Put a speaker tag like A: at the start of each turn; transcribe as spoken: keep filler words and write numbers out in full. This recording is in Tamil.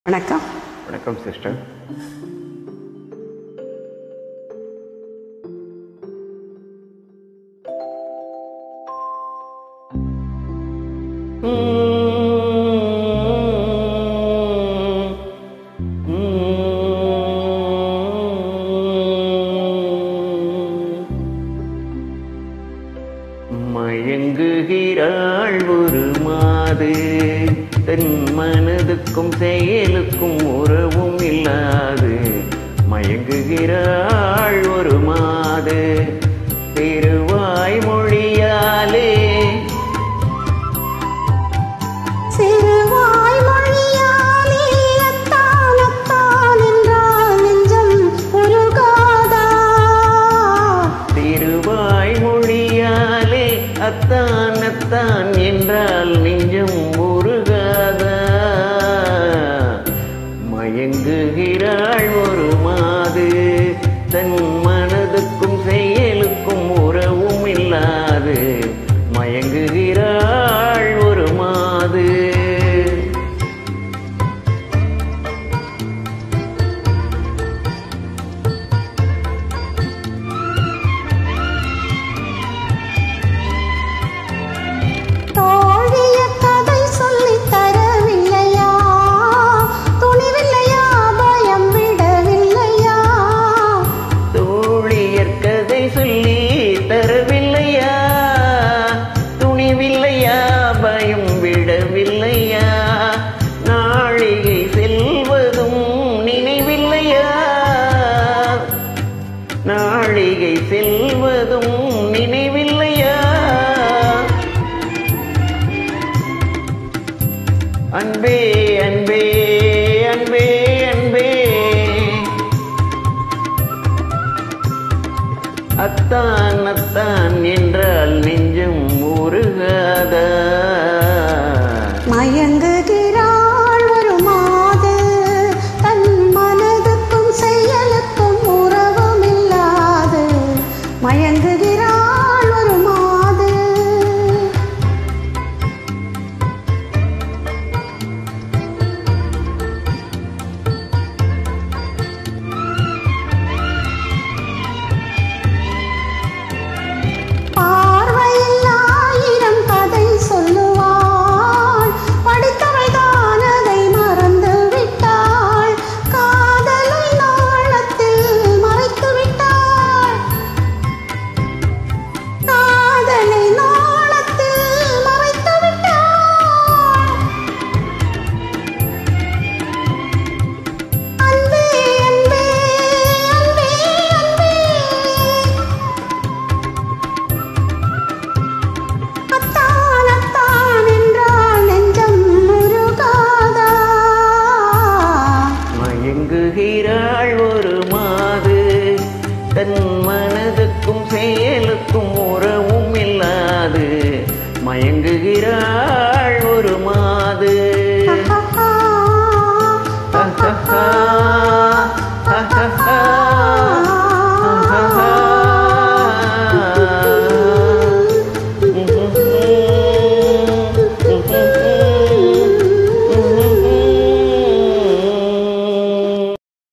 A: வணக்கம்.
B: வணக்கம் சிஸ்டர். மயங்குகிறாள் ஒரு மாது, தன் மனதுக்கும் செயலுக்கும் உறவும் இல்லாது. மயங்குகிறாள் ஒரு மாது திருவாய் மொழியாலே,
A: சிறுவாய் மொழியாலே அத்தான் அத்தான் என்றால் நெஞ்சம் உருகாதா.
B: திருவாய் மொழியாலே அத்தான் அத்தான் என்றால் நெஞ்சம் உருகாதா. மயங்குகிறாள் ஒரு மாது, தன் மனதுக்கும் செயலுக்கும் உறவும் இல்லாது. மயங்குகிறாள் ஒரு மாது.
A: தோழிய கதை சொல்லி தரவில்லையா, துணிவில்லையா, பயம் விடவில்லையா.
B: தோழியர் கதை சொல்லி தரவில்லையா, துணிவில்லையா, பயம் விடவில்லையா. நாழிகை செல்வதும் நினைவில்லையா, நாழிகை செல்வதும் நினைவில்லையா. அன்பே அன்பே அன்பே அன்பே, அத்தான் அத்தான் என்றால் நெஞ்சம் உருகாதா.
A: மயங்கு